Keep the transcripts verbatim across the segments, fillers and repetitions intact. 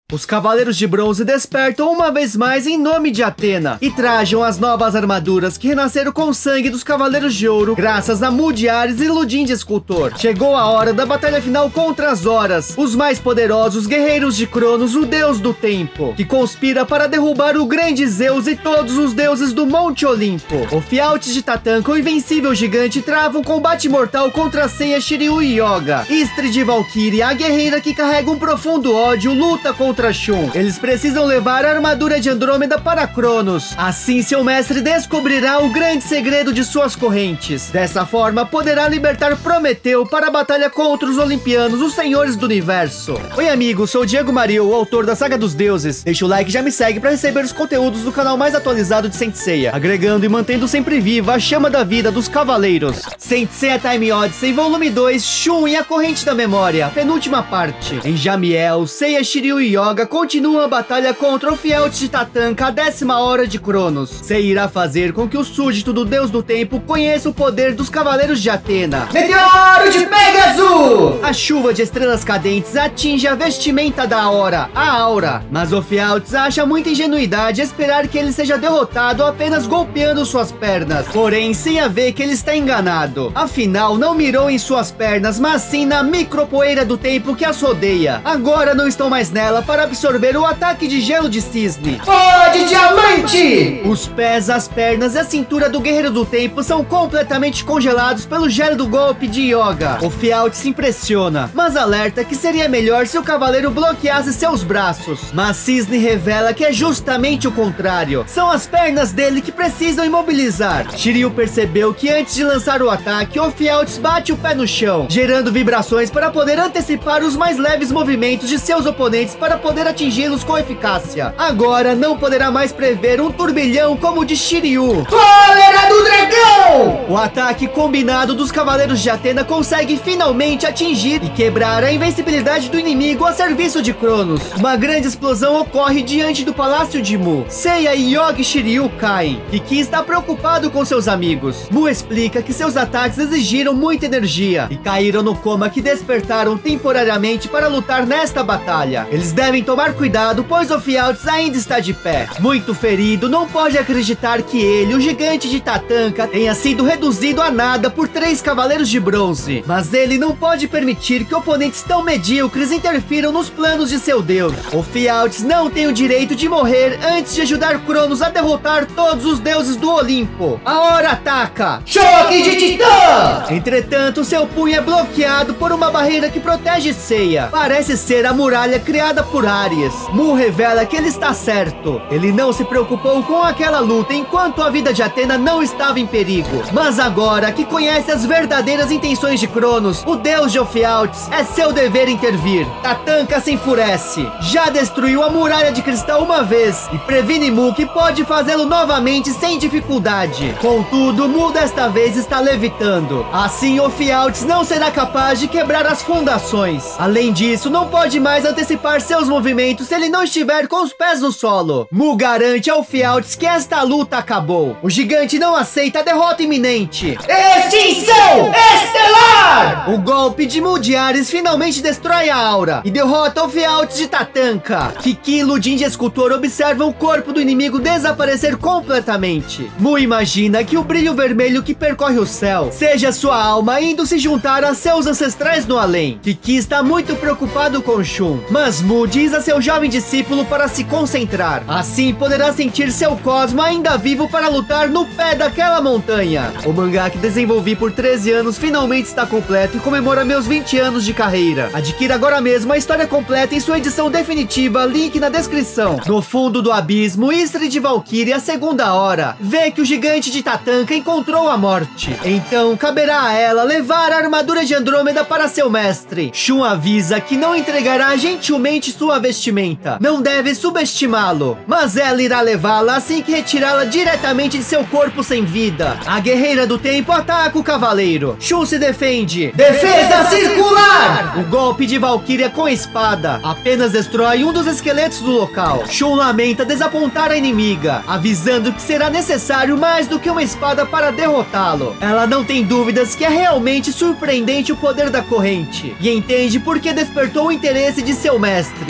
Os Cavaleiros de Bronze despertam uma vez mais em nome de Athena e trajam as novas armaduras que renasceram com o sangue dos Cavaleiros de Ouro, graças a Mudiares e Ludin de Escultor. Chegou a hora da batalha final contra as Horas, os mais poderosos guerreiros de Cronos, o deus do tempo, que conspira para derrubar o grande Zeus e todos os deuses do Monte Olimpo. O Fialtes de Tatanka, o invencível gigante, trava um combate mortal contra Seiya, Shiryu e Yoga. Istrid de Valkyria, a guerreira que carrega um profundo ódio, luta contra Shun. Eles precisam levar a armadura de Andrômeda para Cronos. Assim, seu mestre descobrirá o grande segredo de suas correntes. Dessa forma, poderá libertar Prometeu para a batalha contra os Olimpianos, os senhores do universo. Oi, amigo, sou o Diego Mario, o autor da Saga dos Deuses. Deixa o like e já me segue para receber os conteúdos do canal mais atualizado de Saint Seiya, agregando e mantendo sempre viva a chama da vida dos Cavaleiros. Saint Seiya Time Odyssey, volume dois, Shun e a Corrente da Memória, penúltima parte. Em Jamiel, Seiya, Shiryu e Yoga continua a batalha contra o Fieltes de Tatanka, a décima hora de Cronos. Seiya irá fazer com que o súdito do Deus do Tempo conheça o poder dos Cavaleiros de Athena. Meteoro de Pégaso! A chuva de estrelas cadentes atinge a vestimenta da Hora, a Aura. Mas o Fieltes acha muita ingenuidade esperar que ele seja derrotado apenas golpeando suas pernas. Porém, Seiya vê que ele está enganado. Afinal, não mirou em suas pernas, mas sim na micropoeira do tempo que as rodeia. Agora não estão mais nela para absorver o ataque de gelo de Cisne. Oh, de diamante! Os pés, as pernas e a cintura do Guerreiro do Tempo são completamente congelados pelo gelo do golpe de Yoga. O Fialtes se impressiona, mas alerta que seria melhor se o cavaleiro bloqueasse seus braços. Mas Cisne revela que é justamente o contrário. São as pernas dele que precisam imobilizar. Shiryu percebeu que antes de lançar o ataque, o Fialtes bate o pé no chão, gerando vibrações para poder antecipar os mais leves movimentos de seus oponentes para poder atingi-los com eficácia. Agora não poderá mais prever um turbilhão como o de Shiryu. Cólera do Dragão! O ataque combinado dos Cavaleiros de Athena consegue finalmente atingir e quebrar a invencibilidade do inimigo a serviço de Cronos. Uma grande explosão ocorre diante do Palácio de Mu. Seiya, Yoga e Shiryu caem. Kiki está preocupado com seus amigos. Mu explica que seus ataques exigiram muita energia e caíram no coma que despertaram temporariamente para lutar nesta batalha. Eles devem tomar cuidado, pois o Fialtes ainda está de pé. Muito ferido, não pode acreditar que ele, o gigante de Tatanka, tenha sido reduzido a nada por três Cavaleiros de Bronze. Mas ele não pode permitir que oponentes tão medíocres interfiram nos planos de seu deus. O Fialtes não tem o direito de morrer antes de ajudar Cronos a derrotar todos os deuses do Olimpo. A Hora ataca! Choque de Titã! Entretanto, seu punho é bloqueado por uma barreira que protege Seiya. Parece ser a muralha criada por Ares. Mu revela que ele está certo. Ele não se preocupou com aquela luta enquanto a vida de Athena não estava em perigo. Mas agora que conhece as verdadeiras intenções de Cronos, o deus de Fialtes, é seu dever intervir. Tatanka se enfurece. Já destruiu a muralha de cristal uma vez e previne Mu que pode fazê-lo novamente sem dificuldade. Contudo, Mu desta vez está levitando. Assim, o Fialtes não será capaz de quebrar as fundações. Além disso, não pode mais antecipar seus movimentos se ele não estiver com os pés no solo. Mu garante ao Fialtes que esta luta acabou. O gigante não aceita a derrota iminente. Extinção estelar! O golpe de Mudiares finalmente destrói a Aura e derrota o Fialtes de Tatanka. Kiki e Ludin de Escultor observam o corpo do inimigo desaparecer completamente. Mu imagina que o brilho vermelho que percorre o céu seja sua alma indo se juntar a seus ancestrais no além. Kiki está muito preocupado com Shun, mas Mu diz a seu jovem discípulo para se concentrar. Assim poderá sentir seu cosmo ainda vivo para lutar no pé daquela montanha. O mangá que desenvolvi por treze anos finalmente está completo e comemora meus vinte anos de carreira. Adquira agora mesmo a história completa em sua edição definitiva, link na descrição. No fundo do abismo, Istrid de Valkyria, a segunda hora, vê que o gigante de Tatanka encontrou a morte. Então caberá a ela levar a armadura de Andrômeda para seu mestre. Shun avisa que não entregará gentilmente sua vestimenta. Não deve subestimá-lo, mas ela irá levá-la assim que retirá-la diretamente de seu corpo sem vida. A guerreira do tempo ataca o cavaleiro. Shun se defende. Defesa circular! O golpe de Valkyria com a espada apenas destrói um dos esqueletos do local. Shun lamenta desapontar a inimiga, avisando que será necessário mais do que uma espada para derrotá-lo. Ela não tem dúvidas que é realmente surpreendente o poder da corrente e entende por que despertou o interesse de seu mestre.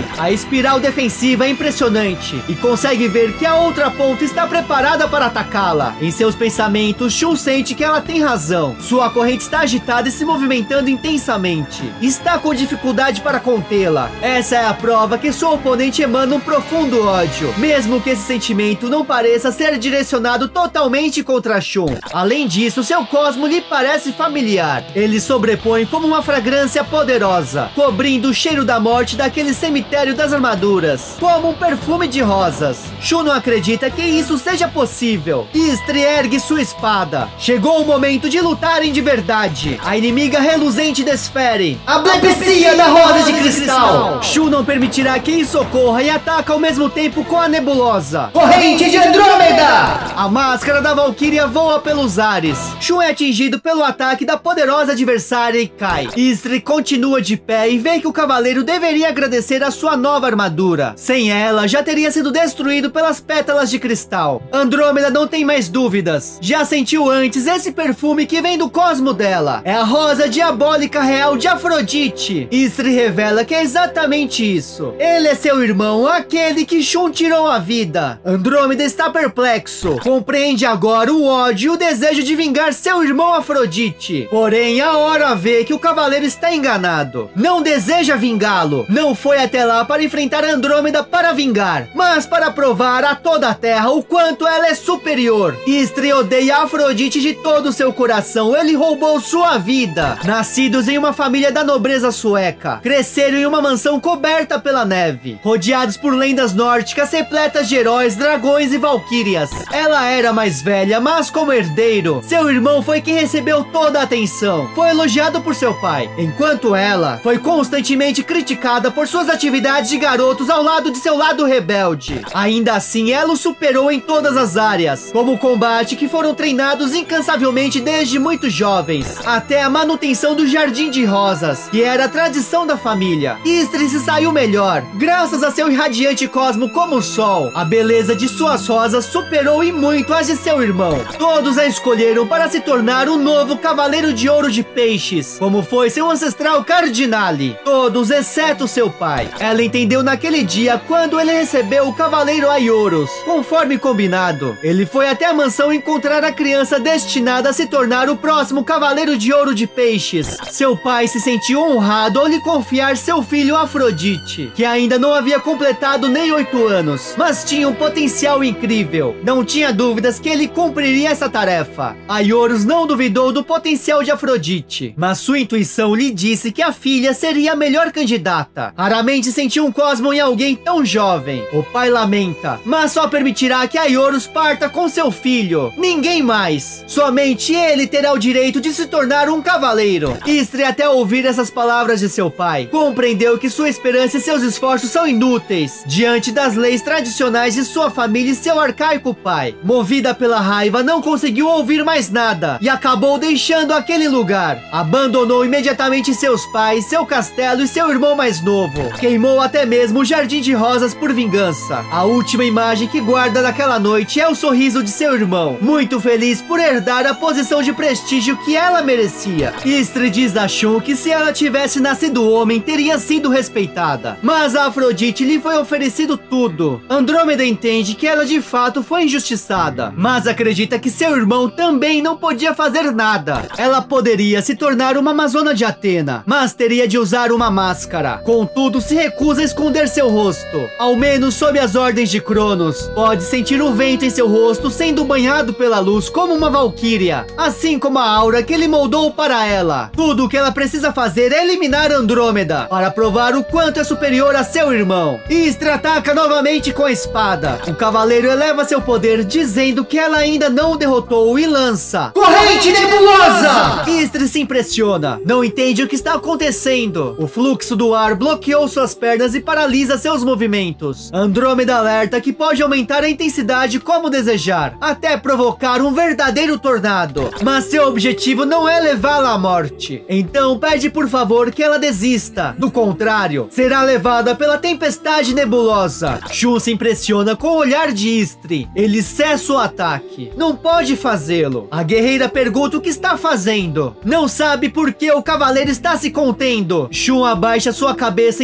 A espiral defensiva é impressionante e consegue ver que a outra ponta está preparada para atacá-la. Em seus pensamentos, Shun sente que ela tem razão. Sua corrente está agitada e se movimentando intensamente. Está com dificuldade para contê-la. Essa é a prova que sua oponente emana um profundo ódio, mesmo que esse sentimento não pareça ser direcionado totalmente contra Shun. Além disso, seu cosmo lhe parece familiar. Ele sobrepõe como uma fragrância poderosa, cobrindo o cheiro da morte daquele cemitério das armaduras, como um perfume de rosas. Shun não acredita que isso seja possível. Istri ergue sua espada. Chegou o momento de lutarem de verdade. A inimiga reluzente desfere a blepecia da roda de cristal. Shun não permitirá que isso ocorra e ataca ao mesmo tempo com a nebulosa corrente de Andrômeda. A máscara da Valkyria voa pelos ares. Shun é atingido pelo ataque da poderosa adversária e cai. Istri continua de pé e vê que o cavaleiro deveria agradecer a sua nova armadura. Sem ela, já teria sido destruído pelas pétalas de cristal. Andrômeda não tem mais dúvidas. Já sentiu antes esse perfume que vem do cosmo dela. É a rosa diabólica real de Afrodite. Istri revela que é exatamente isso. Ele é seu irmão, aquele que Shun tirou a vida. Andrômeda está perplexo. Compreende agora o ódio e o desejo de vingar seu irmão Afrodite. Porém, a hora vê que o cavaleiro está enganado. Não deseja vingá-lo. Não foi até lá para enfrentar Andrômeda para vingar, mas para provar a toda a Terra o quanto ela é superior. Istri odeia Afrodite de todo o seu coração. Ele roubou sua vida. Nascidos em uma família da nobreza sueca, cresceram em uma mansão coberta pela neve, rodeados por lendas nórdicas repletas de heróis, dragões e valquírias. Ela era mais velha, mas como herdeiro, seu irmão foi quem recebeu toda a atenção. Foi elogiado por seu pai, enquanto ela foi constantemente criticada por suas atividades de garotos ao lado de seu lado rebelde. Ainda assim, ela o superou em todas as áreas, como o combate, que foram treinados incansavelmente desde muito jovens, até a manutenção do Jardim de Rosas, que era a tradição da família. Istri se saiu melhor, graças a seu irradiante cosmo como o sol. A beleza de suas rosas superou e muito as de seu irmão. Todos a escolheram para se tornar o novo Cavaleiro de Ouro de Peixes, como foi seu ancestral Cardinale. Todos, exceto seu pai. Ela entendeu naquele dia quando ele recebeu o Cavaleiro Aioros. Conforme combinado, ele foi até a mansão encontrar a criança destinada a se tornar o próximo Cavaleiro de Ouro de Peixes. Seu pai se sentiu honrado ao lhe confiar seu filho Afrodite, que ainda não havia completado nem oito anos, mas tinha um potencial incrível. Não tinha dúvidas que ele cumpriria essa tarefa. Aioros não duvidou do potencial de Afrodite, mas sua intuição lhe disse que a filha seria a melhor candidata. Raramente sentiu um cosmo em alguém tão jovem. O pai lamenta, mas só permitirá que Aioros parta com seu filho. Ninguém mais. Somente ele terá o direito de se tornar um cavaleiro. Istri, até ouvir essas palavras de seu pai, compreendeu que sua esperança e seus esforços são inúteis diante das leis tradicionais de sua família e seu arcaico pai. Movida pela raiva, não conseguiu ouvir mais nada e acabou deixando aquele lugar. Abandonou imediatamente seus pais, seu castelo e seu irmão mais novo. Queimou até mesmo o Jardim de Rosas por vingança. A última imagem que guarda daquela noite é o sorriso de seu irmão, muito feliz por herdar a posição de prestígio que ela merecia. Istri diz a Shun que se ela tivesse nascido homem, teria sido respeitada, mas a Afrodite lhe foi oferecido tudo. Andrômeda entende que ela de fato foi injustiçada, mas acredita que seu irmão também não podia fazer nada. Ela poderia se tornar uma amazona de Atena, mas teria de usar uma máscara. Contudo, se recusa a esconder seu rosto. Ao menos sob as ordens de Cronos, pode sentir o vento em seu rosto sendo banhado pela luz como uma valquíria, assim como a aura que ele moldou para ela. Tudo o que ela precisa fazer é eliminar Andrômeda para provar o quanto é superior a seu irmão. Istri ataca novamente com a espada. O cavaleiro eleva seu poder, dizendo que ela ainda não o derrotou, e lança corrente nebulosa. Istri se impressiona, não entende o que está acontecendo. O fluxo do ar bloqueou suas pernas e paralisa seus movimentos. Andrômeda alerta que pode aumentar a intensidade como desejar, até provocar um verdadeiro tornado, mas seu objetivo não é levá-la à morte. Então pede por favor que ela desista, do contrário, será levada pela tempestade nebulosa. Shun se impressiona com o olhar de Istri. Ele cessa o ataque. Não pode fazê-lo. A guerreira pergunta o que está fazendo. Não sabe por que o cavaleiro está se contendo. Shun abaixa sua cabeça em silêncio.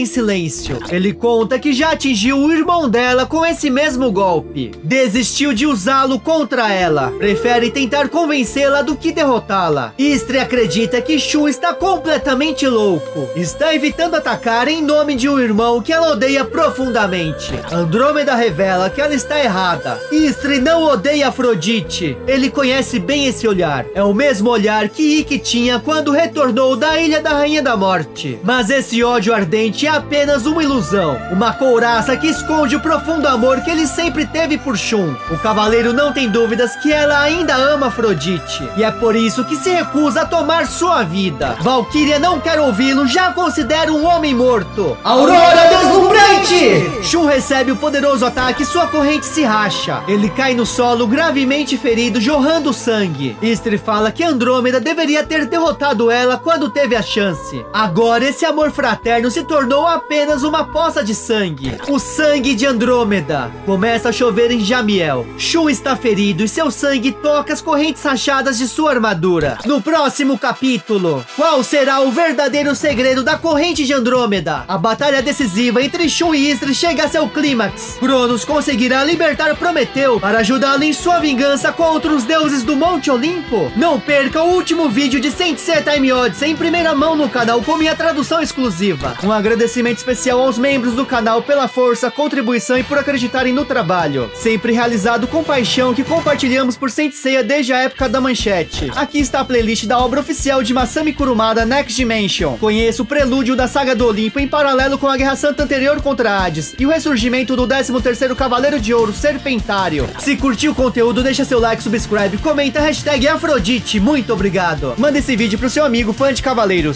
início. Ele conta que já atingiu o irmão dela com esse mesmo golpe. Desistiu de usá-lo contra ela. Prefere tentar convencê-la do que derrotá-la. Istre acredita que Shun está completamente louco. Está evitando atacar em nome de um irmão que ela odeia profundamente. Andrômeda revela que ela está errada. Istre não odeia Afrodite. Ele conhece bem esse olhar. É o mesmo olhar que Ikki tinha quando retornou da Ilha da Rainha da Morte. Mas esse ódio ardente é apenas uma ilusão. Uma couraça que esconde o profundo amor que ele sempre teve por Shun. O cavaleiro não tem dúvidas que ela ainda ama Afrodite. E é por isso que se recusa a tomar sua vida. Valkyria não quer ouvi-lo, já considera um homem morto. Aurora deslumbrante! Shun recebe o poderoso ataque e sua corrente se racha. Ele cai no solo gravemente ferido, jorrando sangue. Istre fala que Andrômeda deveria ter derrotado ela quando teve a chance. Agora esse amor fraterno se tornou apenas uma poça de sangue. O sangue de Andrômeda. Começa a chover em Jamiel. Shun está ferido e seu sangue toca as correntes rachadas de sua armadura. No próximo capítulo, qual será o verdadeiro segredo da corrente de Andrômeda? A batalha decisiva entre Shun e Istre chega a seu clímax. Cronos conseguirá libertar Prometeu para ajudá-lo em sua vingança contra os deuses do Monte Olimpo? Não perca o último vídeo de Sensei Time Odyssey em primeira mão no canal com minha tradução exclusiva. Um agradecimento especial aos membros do canal pela força, contribuição e por acreditarem no trabalho. Sempre realizado com paixão que compartilhamos por Senseiya desde a época da manchete. Aqui está a playlist da obra oficial de Masami Kurumada, Next Dimension. Conheça o prelúdio da Saga do Olimpo em paralelo com a Guerra Santa anterior contra Hades e o ressurgimento do décimo terceiro Cavaleiro de Ouro, Serpentário. Se curtiu o conteúdo, deixa seu like, subscribe, comenta, hashtag Afrodite. Muito obrigado. Manda esse vídeo pro seu amigo fã de cavaleiros.